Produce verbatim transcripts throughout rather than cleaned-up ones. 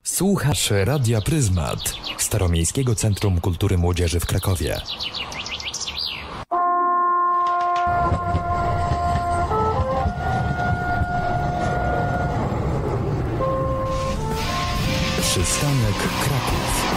Słuchasz Radia Pryzmat, Staromiejskiego Centrum Kultury Młodzieży w Krakowie. Przystanek Kraków.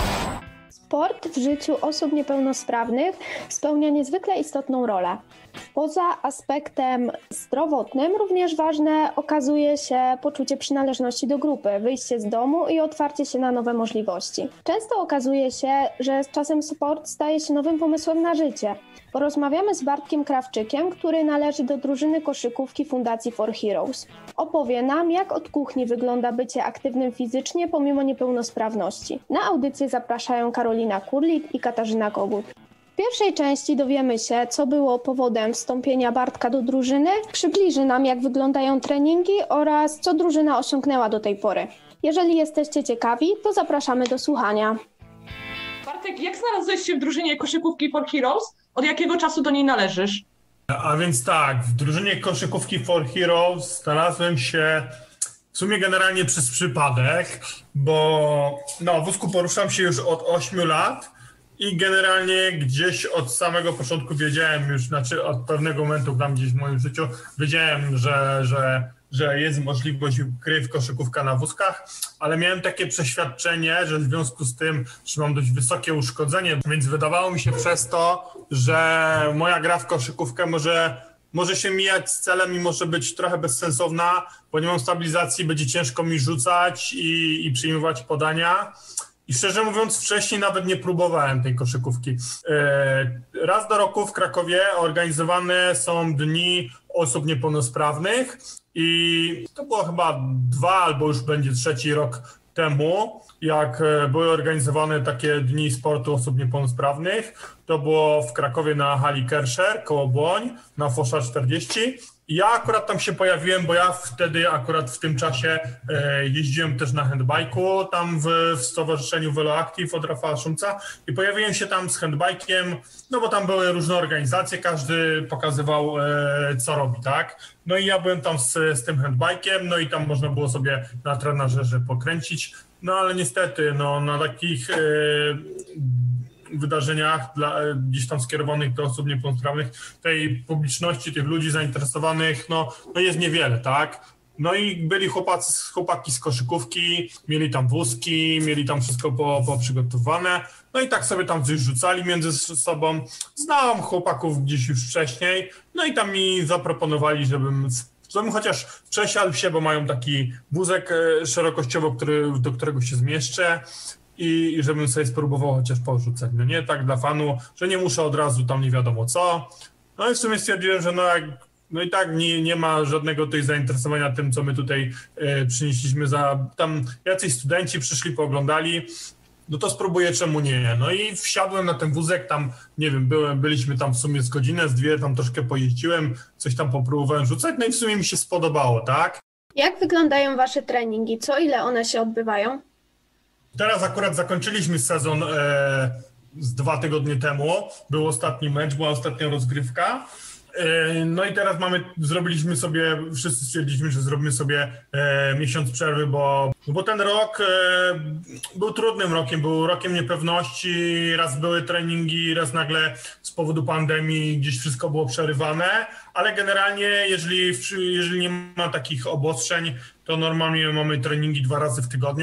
Sport w życiu osób niepełnosprawnych spełnia niezwykle istotną rolę. Poza aspektem zdrowotnym również ważne okazuje się poczucie przynależności do grupy, wyjście z domu i otwarcie się na nowe możliwości. Często okazuje się, że z czasem sport staje się nowym pomysłem na życie. Porozmawiamy z Bartkiem Krawczykiem, który należy do drużyny koszykówki Fundacji For Heroes. Opowie nam, jak od kuchni wygląda bycie aktywnym fizycznie pomimo niepełnosprawności. Na audycję zapraszają Karolina Kurlik i Katarzyna Kogut. W pierwszej części dowiemy się, co było powodem wstąpienia Bartka do drużyny, przybliży nam, jak wyglądają treningi oraz co drużyna osiągnęła do tej pory. Jeżeli jesteście ciekawi, to zapraszamy do słuchania. Bartek, jak znalazłeś się w drużynie koszykówki For Heroes? Od jakiego czasu do niej należysz? A więc tak, w drużynie koszykówki For Heroes znalazłem się w sumie generalnie przez przypadek, bo na wózku poruszam się już od ośmiu lat i generalnie gdzieś od samego początku wiedziałem już, znaczy od pewnego momentu tam gdzieś w moim życiu wiedziałem, że, że, że jest możliwość gry w koszykówkę na wózkach, ale miałem takie przeświadczenie, że w związku z tym, że mam dość wysokie uszkodzenie, więc wydawało mi się przez to, że moja gra w koszykówkę może, może się mijać z celem i może być trochę bezsensowna, bo nie mam stabilizacji, będzie ciężko mi rzucać i, i przyjmować podania. I szczerze mówiąc, wcześniej nawet nie próbowałem tej koszykówki. Raz do roku w Krakowie organizowane są dni osób niepełnosprawnych i to było chyba dwa albo już będzie trzeci rok temu, jak były organizowane takie dni sportu osób niepełnosprawnych. To było w Krakowie na hali Kerscher koło Błoń, na Fosza czterdzieści. Ja akurat tam się pojawiłem, bo ja wtedy akurat w tym czasie e, jeździłem też na handbajku tam w, w stowarzyszeniu Veloactive od Rafała Szumca i pojawiłem się tam z handbajkiem, no bo tam były różne organizacje, każdy pokazywał e, co robi, tak? No i ja byłem tam z, z tym handbajkiem, no i tam można było sobie na trenażerze pokręcić, no ale niestety no na takich e, wydarzeniach dla, gdzieś tam skierowanych do osób niepełnosprawnych, tej publiczności, tych ludzi zainteresowanych, no, no jest niewiele, tak? No i byli chłopacy, chłopaki z koszykówki, mieli tam wózki, mieli tam wszystko po, poprzygotowane, no i tak sobie tam coś rzucali między sobą. Znałem chłopaków gdzieś już wcześniej, no i tam mi zaproponowali, żebym żebym chociaż przesiadł się, bo mają taki wózek szerokościowo, który, do którego się zmieszczę. I, i żebym sobie spróbował chociaż porzucać. No nie tak dla fanu, że nie muszę od razu tam nie wiadomo co. No i w sumie stwierdziłem, że no, jak, no i tak nie, nie ma żadnego tutaj zainteresowania tym, co my tutaj e, przynieśliśmy za... Tam jacyś studenci przyszli, pooglądali, no to spróbuję, czemu nie. No i wsiadłem na ten wózek, tam nie wiem, byłem, byliśmy tam w sumie z godzinę, z dwie, tam troszkę pojeździłem, coś tam popróbowałem rzucać, no i w sumie mi się spodobało, tak? Jak wyglądają wasze treningi? Co ile one się odbywają? Teraz akurat zakończyliśmy sezon e, z dwa tygodnie temu. Był ostatni mecz, była ostatnia rozgrywka. E, no i teraz mamy, zrobiliśmy sobie, wszyscy stwierdziliśmy, że zrobimy sobie e, miesiąc przerwy, bo, bo ten rok e, był trudnym rokiem, był rokiem niepewności. Raz były treningi, raz nagle z powodu pandemii gdzieś wszystko było przerywane. Ale generalnie, jeżeli, jeżeli nie ma takich obostrzeń, to normalnie mamy treningi dwa razy w tygodniu.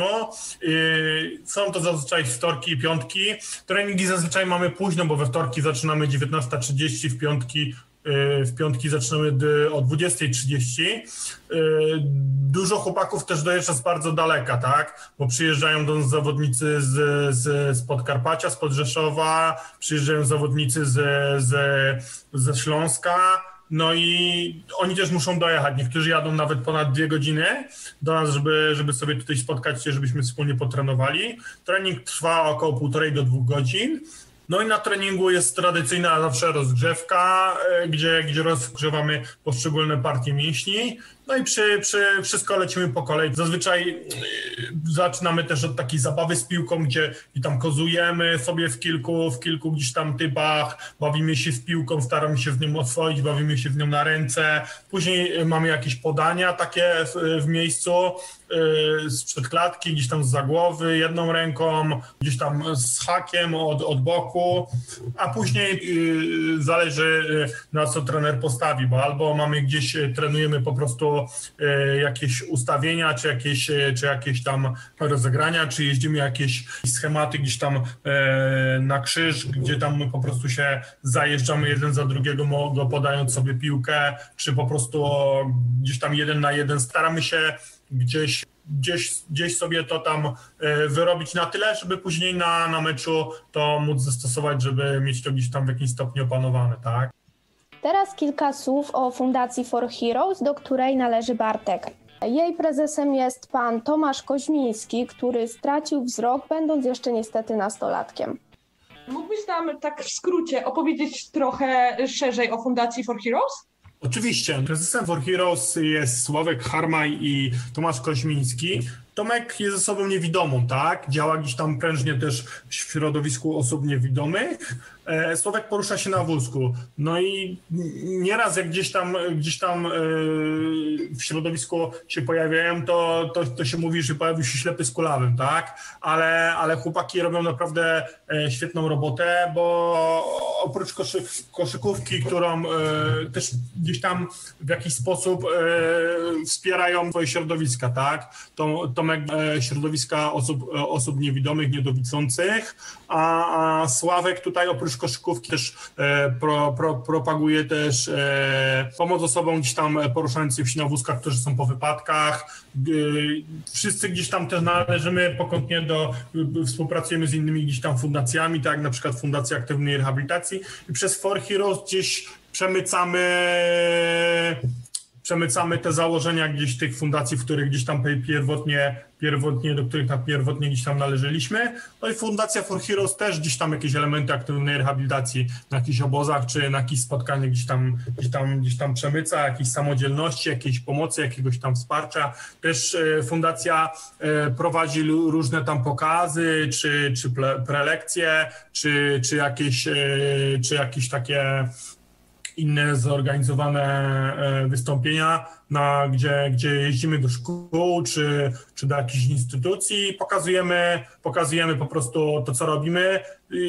Są to zazwyczaj wtorki i piątki. Treningi zazwyczaj mamy późno, bo we wtorki zaczynamy dziewiętnasta trzydzieści, w piątki, w piątki zaczynamy o dwudziesta trzydzieści. Dużo chłopaków też dojeżdża z bardzo daleka, tak? Bo przyjeżdżają do nas zawodnicy z, z, z Podkarpacia, z Rzeszowa, przyjeżdżają zawodnicy z, z, ze Śląska. No i oni też muszą dojechać. Niektórzy jadą nawet ponad dwie godziny do nas, żeby, żeby sobie tutaj spotkać się, żebyśmy wspólnie potrenowali. Trening trwa około półtorej do dwóch godzin. No i na treningu jest tradycyjna zawsze rozgrzewka, gdzie, gdzie rozgrzewamy poszczególne partie mięśni No i przy, przy wszystko lecimy po kolei. Zazwyczaj zaczynamy też od takiej zabawy z piłką, gdzie i tam kozujemy sobie w kilku, w kilku gdzieś tam typach, bawimy się z piłką, staramy się z nią oswoić, bawimy się z nią na ręce. Później mamy jakieś podania takie w, w miejscu, z przedklatki, gdzieś tam z głowy, jedną ręką, gdzieś tam z hakiem od, od boku, a później yy, zależy na co trener postawi, bo albo mamy gdzieś, trenujemy po prostu yy, jakieś ustawienia, czy jakieś, czy jakieś tam rozegrania, czy jeździmy jakieś schematy gdzieś tam yy, na krzyż, gdzie tam po prostu się zajeżdżamy jeden za drugiego, podając sobie piłkę, czy po prostu gdzieś tam jeden na jeden staramy się gdzieś, gdzieś, gdzieś sobie to tam wyrobić na tyle, żeby później na, na meczu to móc zastosować, żeby mieć to gdzieś tam w jakimś stopniu opanowane, tak? Teraz kilka słów o Fundacji For Heroes, do której należy Bartek. Jej prezesem jest pan Tomasz Koźmiński, który stracił wzrok, będąc jeszcze niestety nastolatkiem. Mógłbyś nam tak w skrócie opowiedzieć trochę szerzej o Fundacji For Heroes? Oczywiście. Prezesem For Heroes jest Sławek Harmaj i Tomasz Koźmiński. Tomek jest osobą niewidomą, tak? Działa gdzieś tam prężnie też w środowisku osób niewidomych. Sławek porusza się na wózku. No i nieraz jak gdzieś tam, gdzieś tam w środowisku się pojawiają, to, to, to się mówi, że pojawił się ślepy z kulawym, tak? Ale, ale chłopaki robią naprawdę świetną robotę, bo oprócz koszy, koszykówki, którą też gdzieś tam w jakiś sposób wspierają swoje środowiska, tak? To, Tomek środowiska osób, osób niewidomych, niedowidzących, a, a Sławek tutaj oprócz koszykówki też e, pro, pro, propaguje też e, pomoc osobom gdzieś tam poruszającym się na wózkach, którzy są po wypadkach. E, wszyscy gdzieś tam też należymy pokątnie do, współpracujemy z innymi gdzieś tam fundacjami, tak jak na przykład Fundacja Aktywnej Rehabilitacji i przez For Heroes gdzieś przemycamy przemycamy te założenia gdzieś tych fundacji, w których gdzieś tam pierwotnie, pierwotnie, do których tam pierwotnie gdzieś tam należeliśmy. No i Fundacja For Heroes też gdzieś tam jakieś elementy aktywnej rehabilitacji na jakichś obozach, czy na jakichś spotkaniach gdzieś tam, gdzieś tam, gdzieś tam przemyca, jakiejś samodzielności, jakiejś pomocy, jakiegoś tam wsparcia. Też fundacja prowadzi różne tam pokazy, czy, czy prelekcje, czy, czy jakieś, czy jakieś takie inne zorganizowane wystąpienia, na, gdzie, gdzie jeździmy do szkół czy, czy do jakichś instytucji, pokazujemy, pokazujemy po prostu to, co robimy.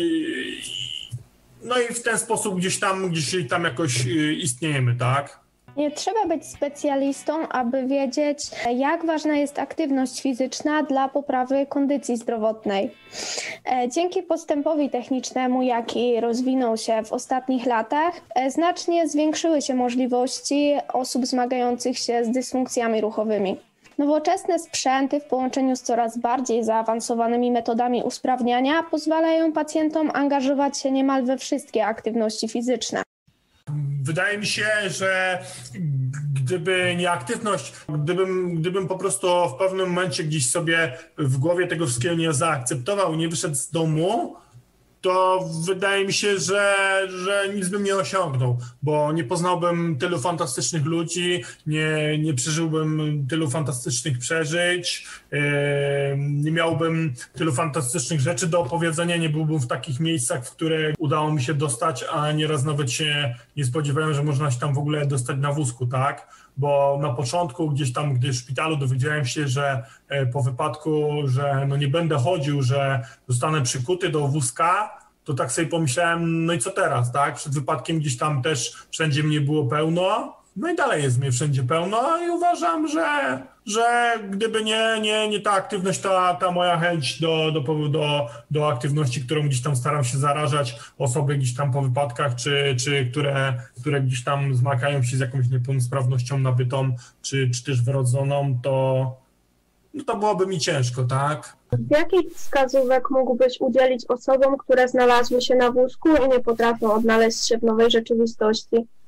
No i w ten sposób gdzieś tam, gdzieś tam jakoś istniejemy, tak? Nie trzeba być specjalistą, aby wiedzieć, jak ważna jest aktywność fizyczna dla poprawy kondycji zdrowotnej. Dzięki postępowi technicznemu, jaki rozwinął się w ostatnich latach, znacznie zwiększyły się możliwości osób zmagających się z dysfunkcjami ruchowymi. Nowoczesne sprzęty w połączeniu z coraz bardziej zaawansowanymi metodami usprawniania pozwalają pacjentom angażować się niemal we wszystkie aktywności fizyczne. Wydaje mi się, że gdyby nie aktywność, gdybym, gdybym po prostu w pewnym momencie gdzieś sobie w głowie tego wszystkiego nie zaakceptował, nie wyszedł z domu, to wydaje mi się, że, że nic bym nie osiągnął, bo nie poznałbym tylu fantastycznych ludzi, nie, nie przeżyłbym tylu fantastycznych przeżyć, yy, nie miałbym tylu fantastycznych rzeczy do opowiedzenia, nie byłbym w takich miejscach, w które udało mi się dostać, a nieraz nawet się nie spodziewałem, że można się tam w ogóle dostać na wózku, tak? Bo na początku gdzieś tam, gdy w szpitalu dowiedziałem się, że po wypadku, że no nie będę chodził, że zostanę przykuty do wózka, to tak sobie pomyślałem, no i co teraz, tak? Przed wypadkiem gdzieś tam też wszędzie mnie było pełno, no i dalej jest mnie wszędzie pełno i uważam, że, że gdyby nie, nie, nie ta aktywność, ta, ta moja chęć do, do, do, do aktywności, którą gdzieś tam staram się zarażać osoby gdzieś tam po wypadkach, czy, czy które, które gdzieś tam zmagają się z jakąś niepełnosprawnością nabytą, czy, czy też wrodzoną, to, no to byłoby mi ciężko, tak? Jakich wskazówek mógłbyś udzielić osobom, które znalazły się na wózku i nie potrafią odnaleźć się w nowej rzeczywistości?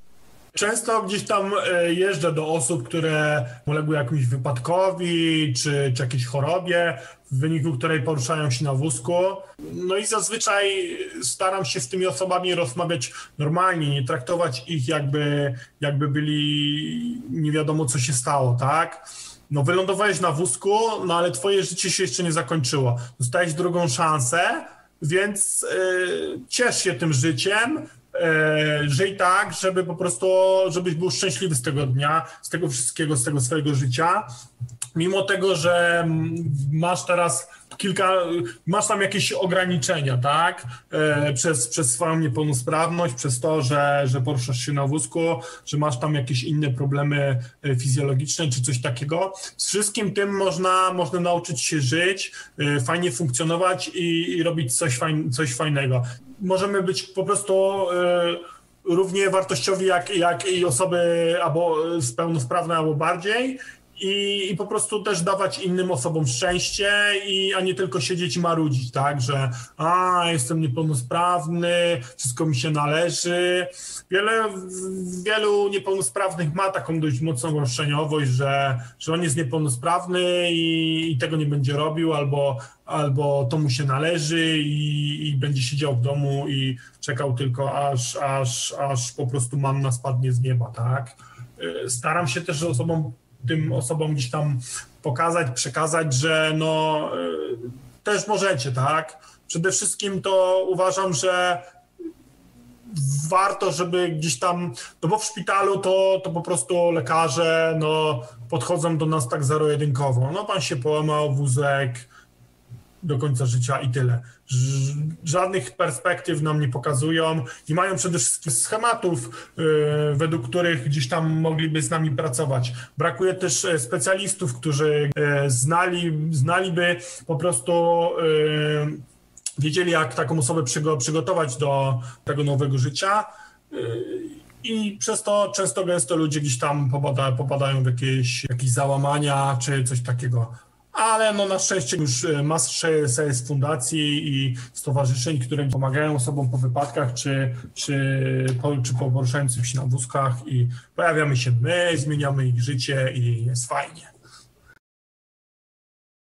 Często gdzieś tam jeżdżę do osób, które uległy jakimś wypadkowi czy, czy jakiejś chorobie, w wyniku której poruszają się na wózku. No i zazwyczaj staram się z tymi osobami rozmawiać normalnie, nie traktować ich jakby, jakby byli nie wiadomo co się stało, tak? No wylądowałeś na wózku, no ale twoje życie się jeszcze nie zakończyło. Dostałeś drugą szansę, więc yy, ciesz się tym życiem, yy, żyj tak, żeby po prostu, żebyś był szczęśliwy z tego dnia, z tego wszystkiego, z tego swojego życia. Mimo tego, że masz teraz kilka, masz tam jakieś ograniczenia, tak? E, przez, przez swoją niepełnosprawność, przez to, że, że poruszasz się na wózku, że masz tam jakieś inne problemy fizjologiczne czy coś takiego. Z wszystkim tym można, można nauczyć się żyć, e, fajnie funkcjonować i, i robić coś, fajn, coś fajnego. Możemy być po prostu e, równie wartościowi jak, jak i osoby albo pełnosprawne, albo bardziej. I, I po prostu też dawać innym osobom szczęście, i, a nie tylko siedzieć i marudzić, tak, że a, jestem niepełnosprawny, wszystko mi się należy. Wiele, wielu niepełnosprawnych ma taką dość mocną roszczeniowość, że, że on jest niepełnosprawny i, i tego nie będzie robił, albo, albo to mu się należy i, i będzie siedział w domu i czekał tylko, aż, aż, aż po prostu manna spadnie z nieba, tak. Staram się też osobom tym osobom gdzieś tam pokazać, przekazać, że no y, też możecie, tak? Przede wszystkim to uważam, że warto, żeby gdzieś tam, no bo w szpitalu to, to po prostu lekarze no, podchodzą do nas tak zero-jedynkowo. No pan się połamał, wózek, do końca życia i tyle. Żadnych perspektyw nam nie pokazują i mają przede wszystkim schematów, yy, według których gdzieś tam mogliby z nami pracować. Brakuje też specjalistów, którzy yy, znali, znaliby po prostu, yy, wiedzieli jak taką osobę przygo- przygotować do tego nowego życia. Yy, I przez to często gęsto ludzie gdzieś tam popada, popadają w jakieś, jakieś załamania czy coś takiego. Ale no na szczęście już masę jest fundacji i stowarzyszeń, które pomagają osobom po wypadkach czy, czy, po, czy po poruszającym się na wózkach, i pojawiamy się my, zmieniamy ich życie i jest fajnie.